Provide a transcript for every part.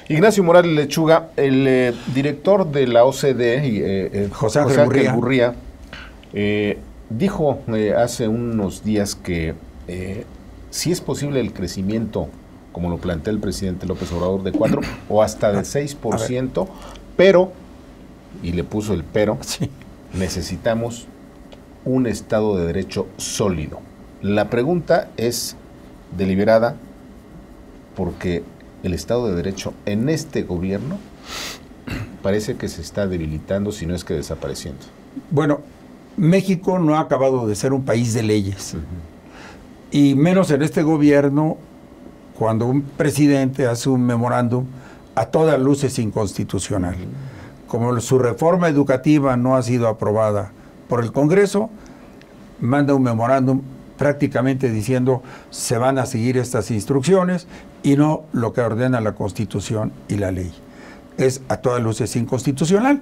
Ignacio Morales Lechuga, el director de la OCDE, José Ángel Gurría, dijo hace unos días que si es posible el crecimiento, como lo plantea el presidente López Obrador, de 4 o hasta de 6%, pero, y le puso el pero, sí, necesitamos un Estado de Derecho sólido. La pregunta es deliberada porque el Estado de Derecho en este gobierno parece que se está debilitando, si no es que desapareciendo. Bueno, México no ha acabado de ser un país de leyes. Y menos en este gobierno, cuando un presidente hace un memorándum a todas luces inconstitucional. Como su reforma educativa no ha sido aprobada por el Congreso, manda un memorándum prácticamente diciendo se van a seguir estas instrucciones y no lo que ordena la Constitución y la ley. Es a todas luces inconstitucional.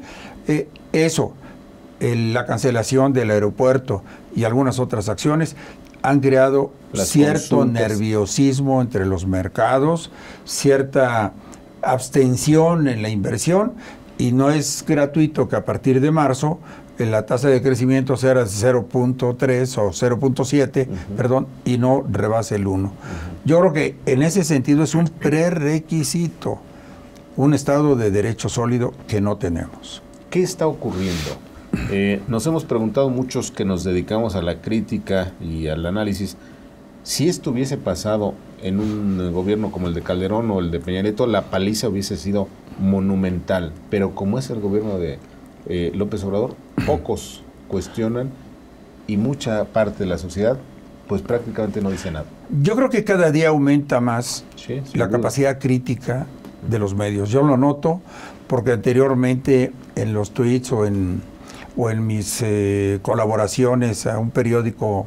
La cancelación del aeropuerto y algunas otras acciones han creado cierto nerviosismo entre los mercados, cierta abstención en la inversión, y no es gratuito que a partir de marzo la tasa de crecimiento sea de 0.3 o 0.7, perdón, y no rebase el 1. Yo creo que en ese sentido es un prerequisito, un Estado de Derecho sólido que no tenemos. ¿Qué está ocurriendo? Nos hemos preguntado muchos que nos dedicamos a la crítica y al análisis, si esto hubiese pasado en un gobierno como el de Calderón o el de Peña Nieto, la paliza hubiese sido monumental, pero como es el gobierno de López Obrador, pocos cuestionan y mucha parte de la sociedad pues prácticamente no dice nada. Yo creo que cada día aumenta más la capacidad crítica de los medios. Yo lo noto porque anteriormente en los tweets o en mis colaboraciones a un periódico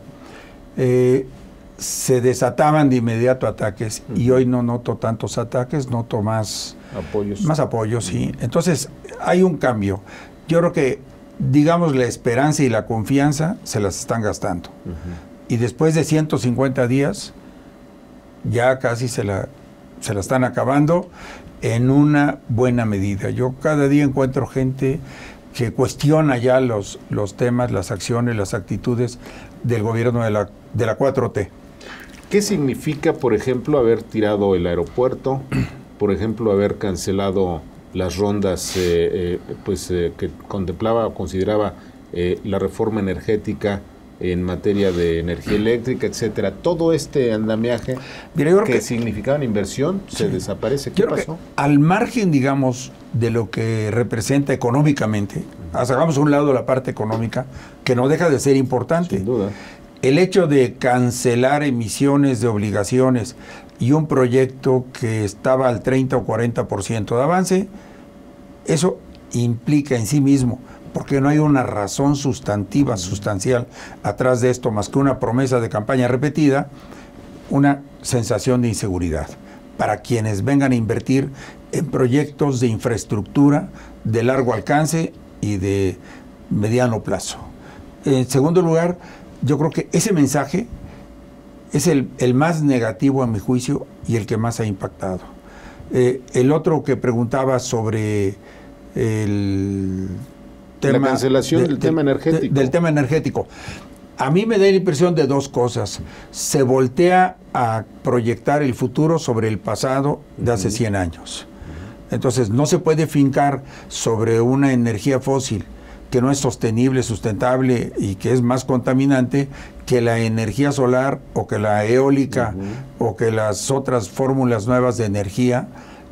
se desataban de inmediato ataques y hoy no noto tantos ataques, noto más apoyos, sí. Entonces hay un cambio. Yo creo que, digamos, la esperanza y la confianza se las están gastando. Y después de 150 días, ya casi se la están acabando en una buena medida. Yo cada día encuentro gente que cuestiona ya los temas, las acciones, las actitudes del gobierno de la 4T. ¿Qué significa, por ejemplo, haber tirado el aeropuerto? Por ejemplo, haber cancelado las rondas que contemplaba o consideraba la reforma energética en materia de energía eléctrica, etcétera. Todo este andamiaje que significaba una inversión se desaparece. ¿Qué pasó? Al margen, digamos, de lo que representa económicamente, hagamos a un lado la parte económica, que no deja de ser importante. Sin duda. El hecho de cancelar emisiones de obligaciones y un proyecto que estaba al 30 o 40% de avance, eso implica en sí mismo, porque no hay una razón sustancial atrás de esto, más que una promesa de campaña repetida, una sensación de inseguridad para quienes vengan a invertir en proyectos de infraestructura de largo alcance y de mediano plazo. En segundo lugar, yo creo que ese mensaje es el más negativo a mi juicio y el que más ha impactado. El otro que preguntaba sobre el tema... La cancelación del tema energético. Del tema energético. A mí me da la impresión de dos cosas. Se voltea a proyectar el futuro sobre el pasado de hace 100 años. Entonces, no se puede fincar sobre una energía fósil que no es sostenible, sustentable y que es más contaminante que la energía solar o que la eólica o que las otras fórmulas nuevas de energía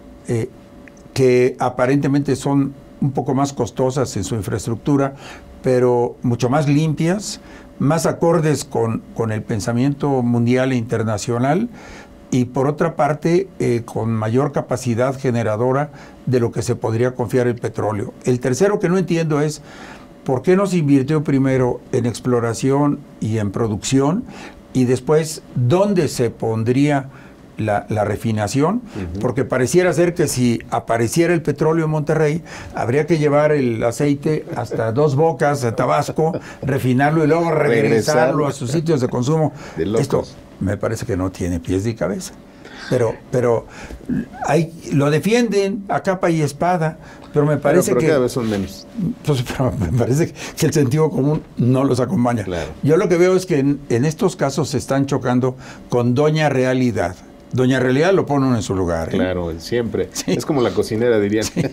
que aparentemente son un poco más costosas en su infraestructura, pero mucho más limpias, más acordes con el pensamiento mundial e internacional y por otra parte con mayor capacidad generadora de lo que se podría confiar el petróleo. El tercero que no entiendo es por qué no se invirtió primero en exploración y en producción y después dónde se pondría la refinación, porque pareciera ser que si apareciera el petróleo en Monterrey, habría que llevar el aceite hasta Dos Bocas, a Tabasco, refinarlo y luego regresarlo a sus sitios de consumo. De locos. Esto me parece que no tiene pies ni cabeza. Pero lo defienden a capa y espada, pero me parece pero que cada vez son menos. Pues, pero me parece que el sentido común no los acompaña. Claro. Yo lo que veo es que en estos casos se están chocando con Doña Realidad. Doña Realidad lo pone uno en su lugar. Claro, siempre. Sí. Es como la cocinera, dirían. Sí.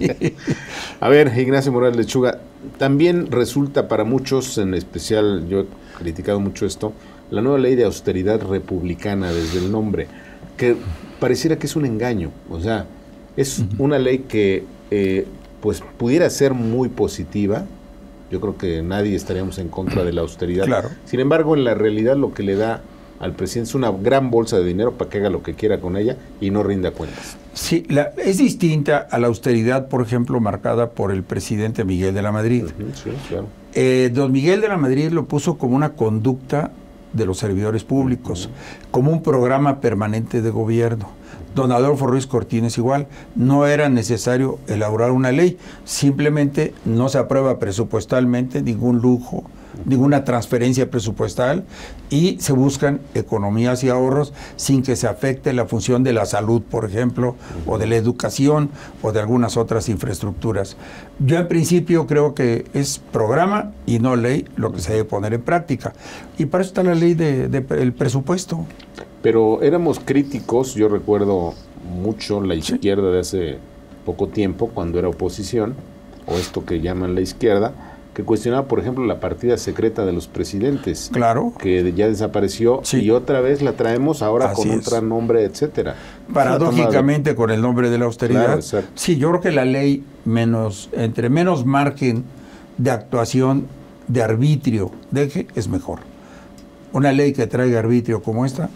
A ver, Ignacio Morales Lechuga, también resulta para muchos, en especial yo he criticado mucho esto, la nueva ley de austeridad republicana, desde el nombre, que pareciera que es un engaño. O sea, es una ley que pues pudiera ser muy positiva. Yo creo que nadie estaríamos en contra de la austeridad. Claro. Sin embargo, en la realidad lo que le da al presidente es una gran bolsa de dinero para que haga lo que quiera con ella y no rinda cuentas. Sí, es distinta a la austeridad, por ejemplo, marcada por el presidente Miguel de la Madrid. Sí, claro. Don Miguel de la Madrid lo puso como una conducta de los servidores públicos, como un programa permanente de gobierno. Don Adolfo Ruiz Cortines igual, no era necesario elaborar una ley, simplemente no se aprueba presupuestalmente ningún lujo, ninguna transferencia presupuestal y se buscan economías y ahorros sin que se afecte la función de la salud, por ejemplo, o de la educación o de algunas otras infraestructuras. Yo en principio creo que es programa y no ley lo que se debe poner en práctica. Y para eso está la ley del presupuesto. Pero éramos críticos, yo recuerdo mucho la izquierda de hace poco tiempo, cuando era oposición, o esto que llaman la izquierda, que cuestionaba, por ejemplo, la partida secreta de los presidentes. Claro. Que ya desapareció, sí. Y otra vez la traemos ahora Así con es. otro nombre, etcétera. Paradójicamente con el nombre de la austeridad. Claro, sí, yo creo que la ley entre menos margen de actuación, de arbitrio deje, es mejor. Una ley que traiga arbitrio como esta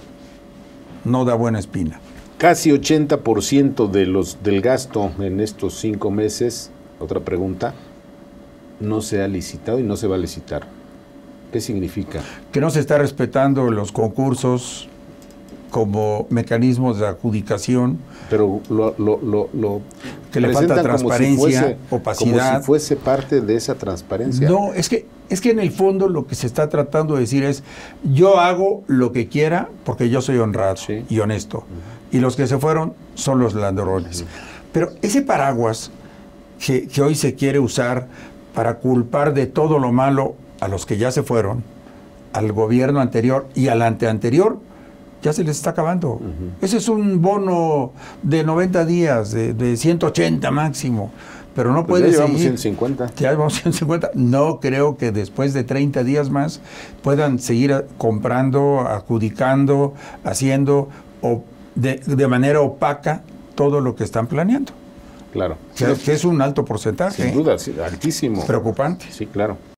no da buena espina. Casi 80% del gasto en estos 5 meses, otra pregunta, no se ha licitado y no se va a licitar. ¿Qué significa? Que no se está respetando los concursos como mecanismos de adjudicación. Pero que le falta transparencia, opacidad. Como si fuese parte de esa transparencia. No, es que en el fondo lo que se está tratando de decir es, yo hago lo que quiera porque yo soy honrado y honesto. Y los que se fueron son los ladrones. Pero ese paraguas que hoy se quiere usar para culpar de todo lo malo a los que ya se fueron, al gobierno anterior y al anteanterior, ya se les está acabando. Ese es un bono de 90 días, de 180 máximo, pero no puede seguir. Ya llevamos 150. Ya llevamos 150. No creo que después de 30 días más puedan seguir comprando, adjudicando, haciendo de manera opaca todo lo que están planeando. Claro. Que es un alto porcentaje. Sin duda, sí, altísimo. Preocupante. Sí, claro.